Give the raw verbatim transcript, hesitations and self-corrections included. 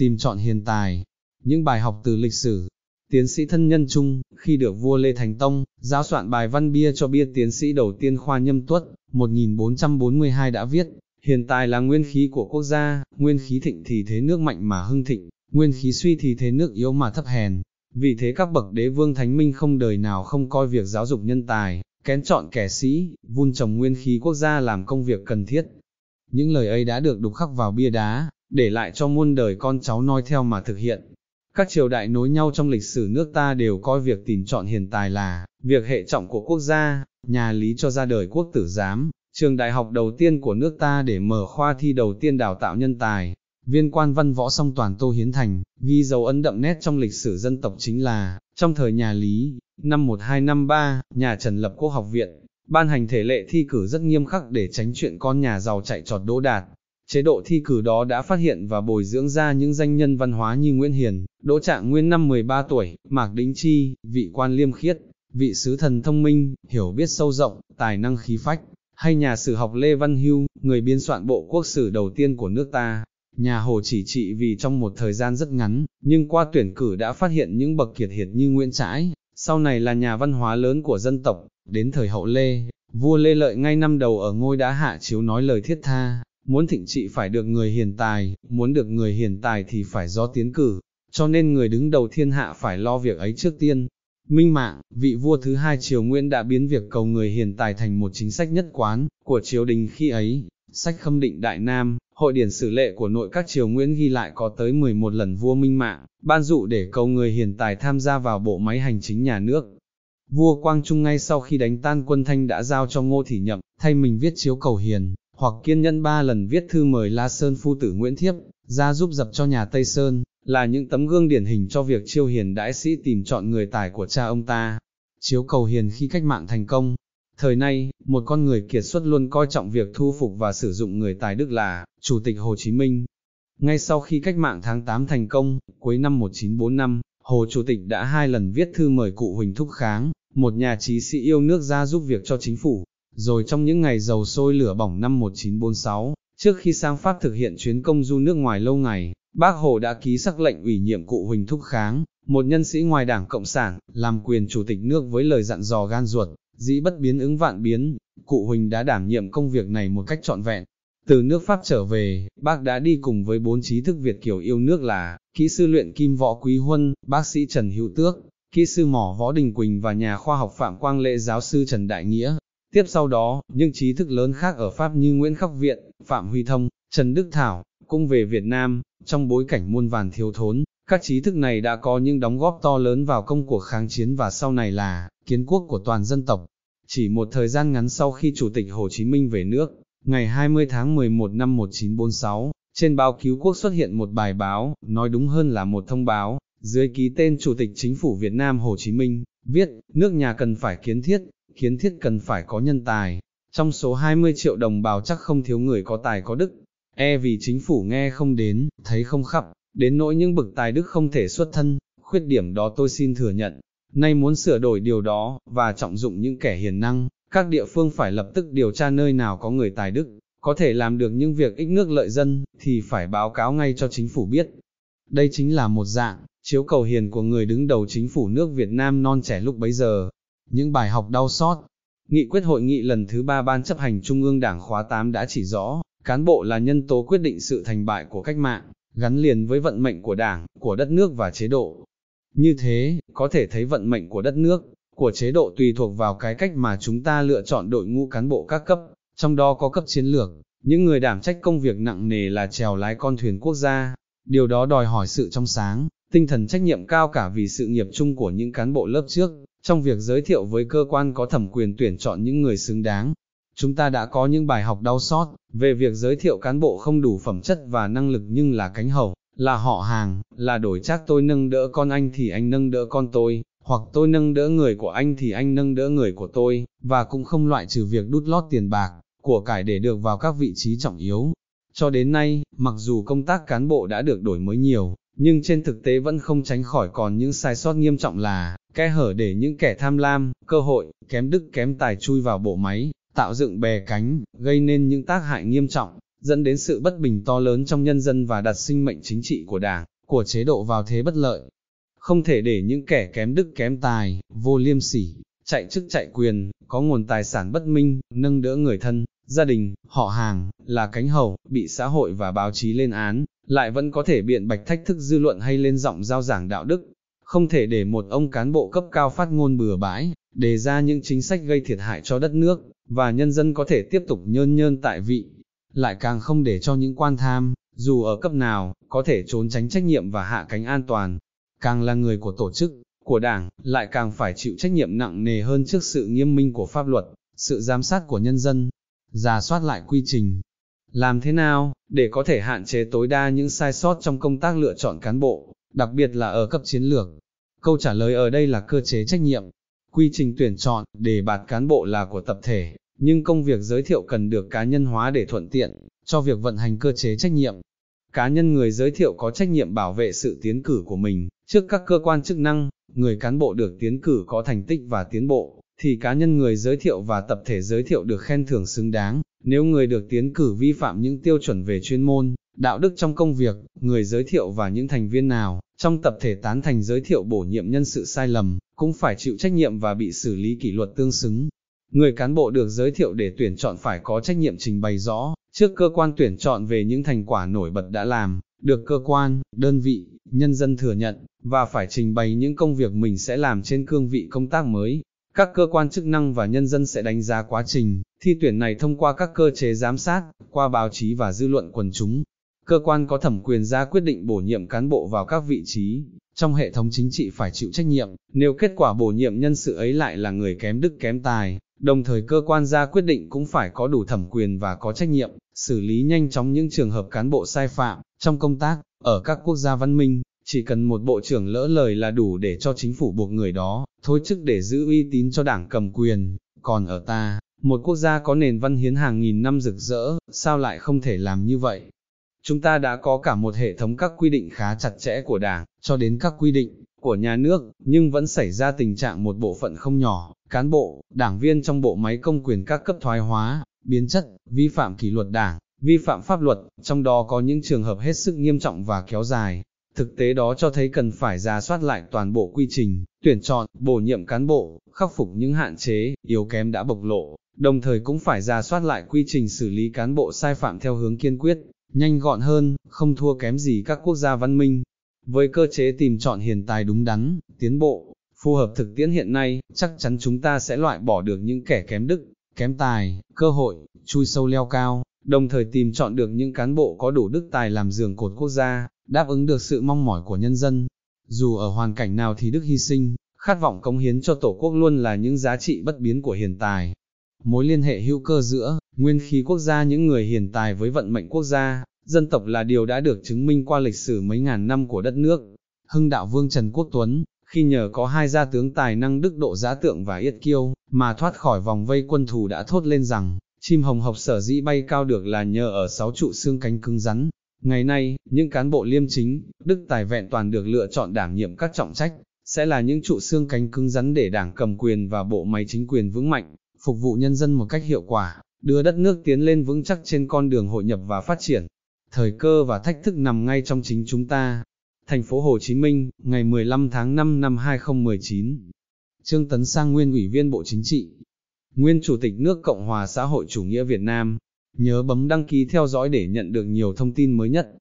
tìm chọn hiền tài. Những bài học từ lịch sử. Tiến sĩ thân nhân Trung, khi được vua Lê Thánh Tông, giáo soạn bài văn bia cho bia tiến sĩ đầu tiên khoa Nhâm Tuất, một nghìn bốn trăm bốn mươi hai đã viết, hiền tài là nguyên khí của quốc gia, nguyên khí thịnh thì thế nước mạnh mà hưng thịnh, nguyên khí suy thì thế nước yếu mà thấp hèn. Vì thế các bậc đế vương thánh minh không đời nào không coi việc giáo dục nhân tài, kén chọn kẻ sĩ, vun trồng nguyên khí quốc gia làm công việc cần thiết. Những lời ấy đã được đục khắc vào bia đá, để lại cho muôn đời con cháu noi theo mà thực hiện. Các triều đại nối nhau trong lịch sử nước ta đều coi việc tìm chọn hiền tài là việc hệ trọng của quốc gia. Nhà Lý cho ra đời Quốc Tử Giám, trường đại học đầu tiên của nước ta để mở khoa thi đầu tiên đào tạo nhân tài. Viên quan văn võ song toàn Tô Hiến Thành, ghi dấu ấn đậm nét trong lịch sử dân tộc chính là, trong thời nhà Lý, năm một nghìn hai trăm năm mươi ba, nhà Trần lập Quốc học viện, ban hành thể lệ thi cử rất nghiêm khắc để tránh chuyện con nhà giàu chạy trọt đỗ đạt. Chế độ thi cử đó đã phát hiện và bồi dưỡng ra những danh nhân văn hóa như Nguyễn Hiền, Đỗ Trạng Nguyên năm mười ba tuổi, Mạc Đĩnh Chi, vị quan liêm khiết, vị sứ thần thông minh, hiểu biết sâu rộng, tài năng khí phách, hay nhà sử học Lê Văn Hưu, người biên soạn bộ quốc sử đầu tiên của nước ta. Nhà Hồ chỉ trị vì trong một thời gian rất ngắn, nhưng qua tuyển cử đã phát hiện những bậc kiệt hiệt như Nguyễn Trãi, sau này là nhà văn hóa lớn của dân tộc. Đến thời hậu Lê, vua Lê Lợi ngay năm đầu ở ngôi đã hạ chiếu nói lời thiết tha, muốn thịnh trị phải được người hiền tài, muốn được người hiền tài thì phải do tiến cử, cho nên người đứng đầu thiên hạ phải lo việc ấy trước tiên. Minh Mạng, vị vua thứ hai triều Nguyễn đã biến việc cầu người hiền tài thành một chính sách nhất quán của triều đình khi ấy. Sách Khâm Định Đại Nam, hội điển sử lệ của nội các triều Nguyễn ghi lại có tới mười một lần vua Minh Mạng ban dụ để cầu người hiền tài tham gia vào bộ máy hành chính nhà nước. Vua Quang Trung ngay sau khi đánh tan quân Thanh đã giao cho Ngô Thị Nhậm thay mình viết chiếu cầu hiền, hoặc kiên nhẫn ba lần viết thư mời La Sơn phu tử Nguyễn Thiếp ra giúp dập cho nhà Tây Sơn, là những tấm gương điển hình cho việc chiêu hiền đãi sĩ tìm chọn người tài của cha ông ta. Chiếu cầu hiền khi cách mạng thành công. Thời nay, một con người kiệt xuất luôn coi trọng việc thu phục và sử dụng người tài đức là Chủ tịch Hồ Chí Minh. Ngay sau khi cách mạng tháng tám thành công, cuối năm một nghìn chín trăm bốn mươi lăm, Hồ Chủ tịch đã hai lần viết thư mời cụ Huỳnh Thúc Kháng, một nhà trí sĩ yêu nước ra giúp việc cho chính phủ. Rồi trong những ngày dầu sôi lửa bỏng năm một nghìn chín trăm bốn mươi sáu, trước khi sang Pháp thực hiện chuyến công du nước ngoài lâu ngày, Bác Hồ đã ký sắc lệnh ủy nhiệm cụ Huỳnh Thúc Kháng, một nhân sĩ ngoài Đảng Cộng sản, làm quyền chủ tịch nước với lời dặn dò gan ruột, dĩ bất biến ứng vạn biến. Cụ Huỳnh đã đảm nhiệm công việc này một cách trọn vẹn. Từ nước Pháp trở về, bác đã đi cùng với bốn trí thức Việt kiều yêu nước là kỹ sư luyện kim Võ Quý Huân, bác sĩ Trần Hữu Tước, kỹ sư mỏ Võ Đình Quỳnh và nhà khoa học Phạm Quang Lễ giáo sư Trần Đại Nghĩa. Tiếp sau đó, những trí thức lớn khác ở Pháp như Nguyễn Khắc Viện, Phạm Huy Thông, Trần Đức Thảo, cũng về Việt Nam. Trong bối cảnh muôn vàn thiếu thốn, các trí thức này đã có những đóng góp to lớn vào công cuộc kháng chiến và sau này là kiến quốc của toàn dân tộc. Chỉ một thời gian ngắn sau khi Chủ tịch Hồ Chí Minh về nước, ngày hai mươi tháng mười một năm một nghìn chín trăm bốn mươi sáu, trên báo Cứu Quốc xuất hiện một bài báo, nói đúng hơn là một thông báo, dưới ký tên Chủ tịch Chính phủ Việt Nam Hồ Chí Minh, viết, nước nhà cần phải kiến thiết, kiến thiết cần phải có nhân tài. Trong số hai mươi triệu đồng bào chắc không thiếu người có tài có đức, e vì chính phủ nghe không đến, thấy không khắp, đến nỗi những bậc tài đức không thể xuất thân, khuyết điểm đó tôi xin thừa nhận. Nay muốn sửa đổi điều đó, và trọng dụng những kẻ hiền năng, các địa phương phải lập tức điều tra nơi nào có người tài đức, có thể làm được những việc ích nước lợi dân, thì phải báo cáo ngay cho chính phủ biết. Đây chính là một dạng, chiếu cầu hiền của người đứng đầu chính phủ nước Việt Nam non trẻ lúc bấy giờ. Những bài học đau xót. Nghị quyết hội nghị lần thứ ba Ban chấp hành Trung ương Đảng khóa tám đã chỉ rõ, cán bộ là nhân tố quyết định sự thành bại của cách mạng, gắn liền với vận mệnh của Đảng, của đất nước và chế độ. Như thế, có thể thấy vận mệnh của đất nước, của chế độ tùy thuộc vào cái cách mà chúng ta lựa chọn đội ngũ cán bộ các cấp, trong đó có cấp chiến lược, những người đảm trách công việc nặng nề là chèo lái con thuyền quốc gia. Điều đó đòi hỏi sự trong sáng, tinh thần trách nhiệm cao cả vì sự nghiệp chung của những cán bộ lớp trước, trong việc giới thiệu với cơ quan có thẩm quyền tuyển chọn những người xứng đáng. Chúng ta đã có những bài học đau xót về việc giới thiệu cán bộ không đủ phẩm chất và năng lực nhưng là cánh hầu, là họ hàng, là đổi trác tôi nâng đỡ con anh thì anh nâng đỡ con tôi, hoặc tôi nâng đỡ người của anh thì anh nâng đỡ người của tôi, và cũng không loại trừ việc đút lót tiền bạc, của cải để được vào các vị trí trọng yếu. Cho đến nay, mặc dù công tác cán bộ đã được đổi mới nhiều, nhưng trên thực tế vẫn không tránh khỏi còn những sai sót nghiêm trọng là kẽ hở để những kẻ tham lam, cơ hội, kém đức kém tài chui vào bộ máy, tạo dựng bè cánh, gây nên những tác hại nghiêm trọng, dẫn đến sự bất bình to lớn trong nhân dân và đặt sinh mệnh chính trị của đảng, của chế độ vào thế bất lợi. Không thể để những kẻ kém đức kém tài, vô liêm sỉ, chạy chức chạy quyền, có nguồn tài sản bất minh, nâng đỡ người thân, gia đình, họ hàng, là cánh hầu, bị xã hội và báo chí lên án, lại vẫn có thể biện bạch thách thức dư luận hay lên giọng giao giảng đạo đức. Không thể để một ông cán bộ cấp cao phát ngôn bừa bãi, đề ra những chính sách gây thiệt hại cho đất nước, và nhân dân có thể tiếp tục nhơn nhơn tại vị. Lại càng không để cho những quan tham, dù ở cấp nào, có thể trốn tránh trách nhiệm và hạ cánh an toàn. Càng là người của tổ chức, của đảng, lại càng phải chịu trách nhiệm nặng nề hơn trước sự nghiêm minh của pháp luật, sự giám sát của nhân dân. Rà soát lại quy trình. Làm thế nào, để có thể hạn chế tối đa những sai sót trong công tác lựa chọn cán bộ, đặc biệt là ở cấp chiến lược? Câu trả lời ở đây là cơ chế trách nhiệm. Quy trình tuyển chọn, đề bạt cán bộ là của tập thể, nhưng công việc giới thiệu cần được cá nhân hóa để thuận tiện cho việc vận hành cơ chế trách nhiệm. Cá nhân người giới thiệu có trách nhiệm bảo vệ sự tiến cử của mình trước các cơ quan chức năng. Người cán bộ được tiến cử có thành tích và tiến bộ, thì cá nhân người giới thiệu và tập thể giới thiệu được khen thưởng xứng đáng. Nếu người được tiến cử vi phạm những tiêu chuẩn về chuyên môn, đạo đức trong công việc, người giới thiệu và những thành viên nào trong tập thể tán thành giới thiệu bổ nhiệm nhân sự sai lầm, cũng phải chịu trách nhiệm và bị xử lý kỷ luật tương xứng. Người cán bộ được giới thiệu để tuyển chọn phải có trách nhiệm trình bày rõ trước cơ quan tuyển chọn về những thành quả nổi bật đã làm, được cơ quan, đơn vị, nhân dân thừa nhận, và phải trình bày những công việc mình sẽ làm trên cương vị công tác mới. Các cơ quan chức năng và nhân dân sẽ đánh giá quá trình thi tuyển này thông qua các cơ chế giám sát, qua báo chí và dư luận quần chúng. Cơ quan có thẩm quyền ra quyết định bổ nhiệm cán bộ vào các vị trí trong hệ thống chính trị phải chịu trách nhiệm, nếu kết quả bổ nhiệm nhân sự ấy lại là người kém đức kém tài. Đồng thời cơ quan ra quyết định cũng phải có đủ thẩm quyền và có trách nhiệm, xử lý nhanh chóng những trường hợp cán bộ sai phạm. Trong công tác, ở các quốc gia văn minh, chỉ cần một bộ trưởng lỡ lời là đủ để cho chính phủ buộc người đó thôi chức để giữ uy tín cho đảng cầm quyền. Còn ở ta, một quốc gia có nền văn hiến hàng nghìn năm rực rỡ, sao lại không thể làm như vậy? Chúng ta đã có cả một hệ thống các quy định khá chặt chẽ của đảng, cho đến các quy định của nhà nước, nhưng vẫn xảy ra tình trạng một bộ phận không nhỏ, cán bộ, đảng viên trong bộ máy công quyền các cấp thoái hóa, biến chất, vi phạm kỷ luật đảng, vi phạm pháp luật, trong đó có những trường hợp hết sức nghiêm trọng và kéo dài. Thực tế đó cho thấy cần phải rà soát lại toàn bộ quy trình, tuyển chọn, bổ nhiệm cán bộ, khắc phục những hạn chế, yếu kém đã bộc lộ, đồng thời cũng phải rà soát lại quy trình xử lý cán bộ sai phạm theo hướng kiên quyết, nhanh gọn hơn, không thua kém gì các quốc gia văn minh. Với cơ chế tìm chọn hiền tài đúng đắn, tiến bộ, phù hợp thực tiễn hiện nay, chắc chắn chúng ta sẽ loại bỏ được những kẻ kém đức, kém tài, cơ hội, chui sâu leo cao, đồng thời tìm chọn được những cán bộ có đủ đức tài làm giường cột quốc gia, đáp ứng được sự mong mỏi của nhân dân. Dù ở hoàn cảnh nào thì đức hy sinh, khát vọng cống hiến cho Tổ quốc luôn là những giá trị bất biến của hiền tài. Mối liên hệ hữu cơ giữa nguyên khí quốc gia những người hiền tài với vận mệnh quốc gia, dân tộc là điều đã được chứng minh qua lịch sử mấy ngàn năm của đất nước. Hưng đạo vương Trần Quốc Tuấn, khi nhờ có hai gia tướng tài năng đức độ Giá Tượng và Yết Kiêu, mà thoát khỏi vòng vây quân thù đã thốt lên rằng, chim hồng hộc sở dĩ bay cao được là nhờ ở sáu trụ xương cánh cứng rắn. Ngày nay, những cán bộ liêm chính, đức tài vẹn toàn được lựa chọn đảm nhiệm các trọng trách, sẽ là những trụ xương cánh cứng rắn để đảng cầm quyền và bộ máy chính quyền vững mạnh, phục vụ nhân dân một cách hiệu quả, đưa đất nước tiến lên vững chắc trên con đường hội nhập và phát triển. Thời cơ và thách thức nằm ngay trong chính chúng ta. Thành phố Hồ Chí Minh, ngày mười lăm tháng năm năm hai nghìn không trăm mười chín. Trương Tấn Sang nguyên Ủy viên Bộ Chính trị, nguyên Chủ tịch nước Cộng hòa xã hội chủ nghĩa Việt Nam. Nhớ bấm đăng ký theo dõi để nhận được nhiều thông tin mới nhất.